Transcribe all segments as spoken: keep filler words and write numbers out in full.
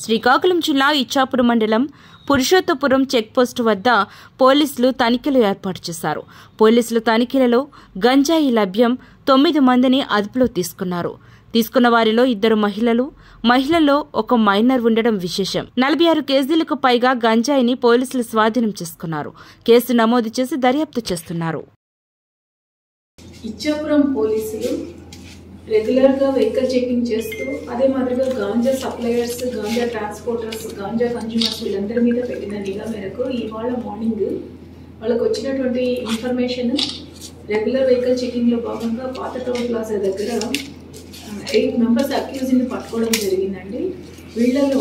శ్రీకాకుళం జిల్లా ఇచ్చాపురం మండలం Purushottapuram check post వద్ద పోలీసులు తనిఖీలు ఏర్పాటు చేశారు. పోలీసులు తనిఖీలలో గంజాయి లభ్యం తొమ్మిది మందిని అదుపులో తీసుకున్నారు. తీసుకున్న వారిలో ఇద్దరు మహిళలు, మహిళల్లో ఒక మైనర్ ఉండడం విశేషం. నలభై ఆరు కేజీలకు పైగా గంజాయిని పోలీసులు స్వాధీనం చేసుకున్నారు. కేసు నమోదు చేసి దర్యాప్తు చేస్తున్నారు. ఇచ్చాపురం పోలీసులు రెగ్యులర్ గా వెహికల్ చెకింగ్ చేస్తూ అదే మాదిరిగా ganja suppliers, ganja transporters, ganja consumers వీళ్ళందరి మీద పెట్టిన నిఘా మేరకు ఇవాళ మార్నింగ్ వాళ్ళకు వచ్చినటువంటి ఇన్ఫర్మేషన్ రెగ్యులర్ వెహికల్ చెకింగ్ లో భాగంగా పాత టౌన్ ప్లాజా దగ్గర ఎయిట్ మెంబర్స్ అక్యూజ్ని పట్టుకోవడం జరిగిందండి. వీళ్ళలో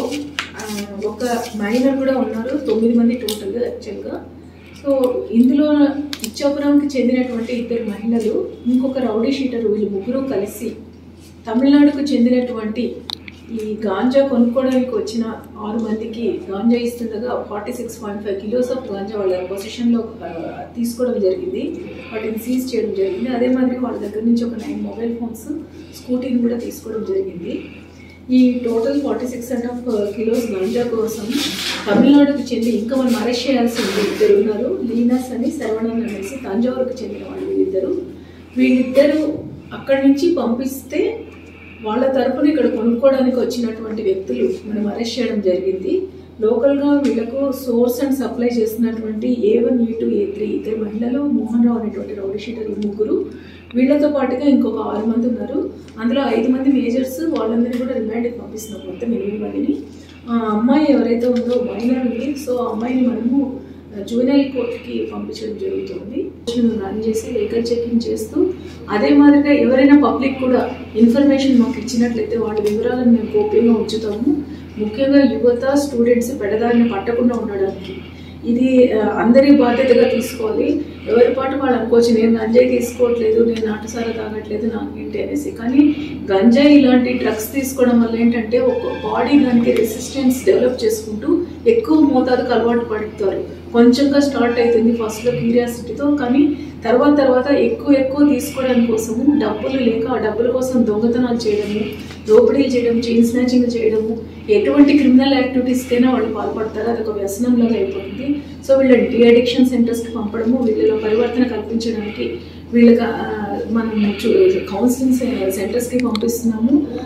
ఒక మైనర్ కూడా ఉన్నారు, తొమ్మిది మంది టోటల్గా యాక్చువల్గా. సో ఇందులో ఇచ్చాపురంకి చెందినటువంటి ఇద్దరు మహిళలు, ఇంకొక రౌడీ షీటరు, వీళ్ళు ముగ్గురు కలిసి తమిళనాడుకు చెందినటువంటి ఈ గాంజా కొనుక్కోవడానికి వచ్చిన ఆరు మందికి గాంజా ఇస్తుండగా forty six point five kilos of ganja వాళ్ళ పొజిషన్లో తీసుకోవడం జరిగింది. వాటిని సీజ్ చేయడం జరిగింది. అదే మాదిరి వాళ్ళ దగ్గర నుంచి ఒక నైన్ మొబైల్ ఫోన్స్, స్కూటీని కూడా తీసుకోవడం జరిగింది. ఈ total forty six and half kilos ganja కోసం తమిళనాడుకు చెంది ఇంకా మనం అరెస్ట్ చేయాల్సి ఉంది. ఇద్దరు ఉన్నారు, లీనస్ అని, శరవణన్ అనేసి తంజావూరుకు చెందిన వాళ్ళు వీళ్ళిద్దరు. వీళ్ళిద్దరూ అక్కడి నుంచి పంపిస్తే వాళ్ళ తరఫున ఇక్కడ కొనుక్కోవడానికి వచ్చినటువంటి వ్యక్తులు మనం అరెస్ట్ చేయడం జరిగింది. లోకల్గా వీళ్ళకు సోర్స్ అండ్ సప్లై చేస్తున్నటువంటి A one A two A three ఇద్దరు మహిళలు, మోహన్ రావు అనేటువంటి రౌడీ షీటర్ ముగ్గురు, వీళ్ళతో పాటుగా ఇంకొక ఆరు మంది ఉన్నారు. అందులో ఐదు మంది మేజర్స్, వాళ్ళందరినీ కూడా రిమాండ్కి పంపిస్తున్నాం మొత్తం ఎనిమిది మందిని. ఆ అమ్మాయి ఎవరైతే ఉందో మైనర్ ఉంది, సో ఆ అమ్మాయిని మనము జూనియర్ కోర్టుకి పంపించడం జరుగుతుంది. రన్ చేసి వెహికల్ చెకింగ్ చేస్తూ అదే మాదిరిగా ఎవరైనా పబ్లిక్ కూడా ఇన్ఫర్మేషన్ మాకు ఇచ్చినట్లయితే వాళ్ళ వివరాలను మేము గోప్యంగా ఉంచుతాము. ముఖ్యంగా యువత, స్టూడెంట్స్ పెడదారిని పట్టకుండా ఉండడానికి ఇది అందరి బాధ్యతగా తీసుకోవాలి. ఎవరి పాటు వాళ్ళు అనుకోవచ్చు, నేను గంజాయి తీసుకోవట్లేదు, నేను నాటుసారా తాగట్లేదు, నాకేంటి అనేసి. కానీ గంజాయి ఇలాంటి డ్రగ్స్ తీసుకోవడం వల్ల ఏంటంటే ఒక బాడీ దానికి రెసిస్టెన్స్ డెవలప్ చేసుకుంటూ ఎక్కువ మోతాదుకు అలవాటు పడుతారు. కొంచెంగా స్టార్ట్ అవుతుంది ఫస్ట్లో క్యూరియాసిటీతో, కానీ తర్వాత తర్వాత ఎక్కువ ఎక్కువ తీసుకోవడానికి కోసము డబ్బులు లేక ఆ డబ్బుల కోసం దొంగతనాలు చేయడము, దోపిడీలు చేయడం, చైన్ స్నాచింగ్ చేయడము, ఎటువంటి క్రిమినల్ యాక్టివిటీస్కైనా వాళ్ళు పాల్పడతారు. అది ఒక వ్యసనంలాగా అయిపోతుంది. సో వీళ్ళని డి అడిక్షన్ సెంటర్స్కి పంపడము, వీళ్ళలో పరివర్తన కల్పించడానికి వీళ్ళకి మనం కౌన్సిలింగ్ సెంటర్స్కి పంపిస్తున్నాము.